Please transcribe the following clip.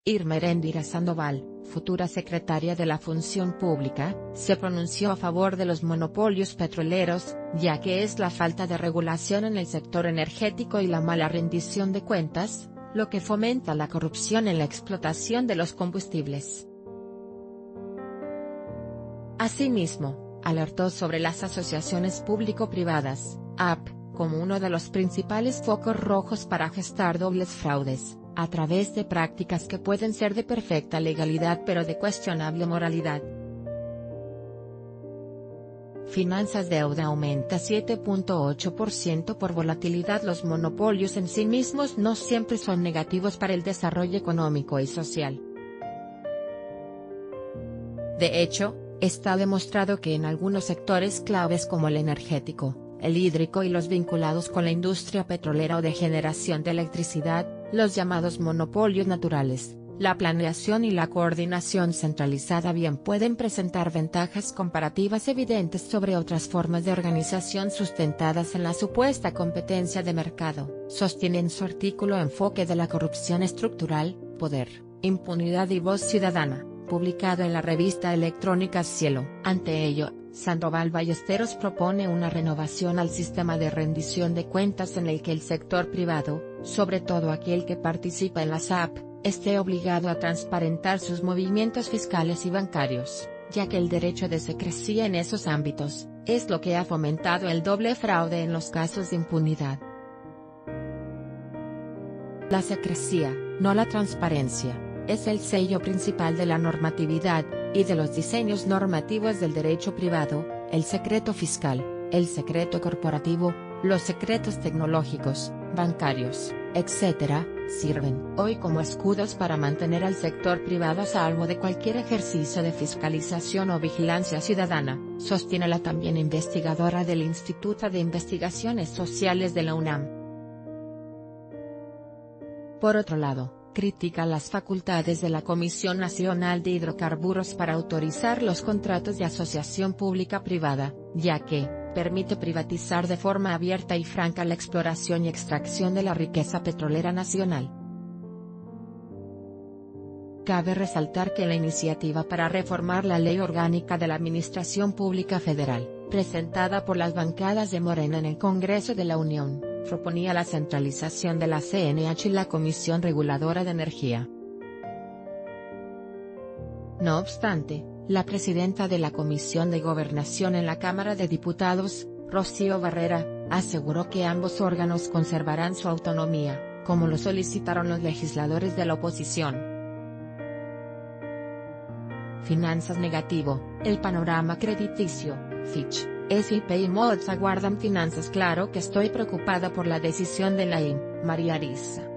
Irma Eréndira Sandoval, futura secretaria de la Función Pública, se pronunció a favor de los monopolios petroleros, ya que es la falta de regulación en el sector energético y la mala rendición de cuentas, lo que fomenta la corrupción en la explotación de los combustibles. Asimismo, alertó sobre las asociaciones público-privadas, AP, como uno de los principales focos rojos para gestar dobles fraudes, a través de prácticas que pueden ser de perfecta legalidad pero de cuestionable moralidad. Finanzas. Deuda aumenta 7.8% por volatilidad. Los monopolios en sí mismos no siempre son negativos para el desarrollo económico y social. De hecho, está demostrado que en algunos sectores claves como el energético, el hídrico y los vinculados con la industria petrolera o de generación de electricidad, los llamados monopolios naturales, la planeación y la coordinación centralizada bien pueden presentar ventajas comparativas evidentes sobre otras formas de organización sustentadas en la supuesta competencia de mercado, sostiene en su artículo Enfoque de la corrupción estructural, poder, impunidad y voz ciudadana, publicado en la revista electrónica Cielo. Ante ello, Sandoval Ballesteros propone una renovación al sistema de rendición de cuentas en el que el sector privado, sobre todo aquel que participa en las AP, esté obligado a transparentar sus movimientos fiscales y bancarios, ya que el derecho de secrecía en esos ámbitos, es lo que ha fomentado el doble fraude en los casos de impunidad. La secrecía, no la transparencia, es el sello principal de la normatividad, y de los diseños normativos del derecho privado, el secreto fiscal, el secreto corporativo, los secretos tecnológicos, bancarios, etc., sirven hoy como escudos para mantener al sector privado a salvo de cualquier ejercicio de fiscalización o vigilancia ciudadana, sostiene la también investigadora del Instituto de Investigaciones Sociales de la UNAM. Por otro lado, critica las facultades de la Comisión Nacional de Hidrocarburos para autorizar los contratos de asociación pública-privada, ya que permite privatizar de forma abierta y franca la exploración y extracción de la riqueza petrolera nacional. Cabe resaltar que la iniciativa para reformar la Ley Orgánica de la Administración Pública Federal, presentada por las bancadas de Morena en el Congreso de la Unión, proponía la centralización de la CNH y la Comisión Reguladora de Energía. No obstante, la presidenta de la Comisión de Gobernación en la Cámara de Diputados, Rocío Barrera, aseguró que ambos órganos conservarán su autonomía, como lo solicitaron los legisladores de la oposición. Finanzas. Negativo, el panorama crediticio, Fitch, S&P y Moody's aguardan finanzas. Claro que estoy preocupada por la decisión de la IM, María Arisa.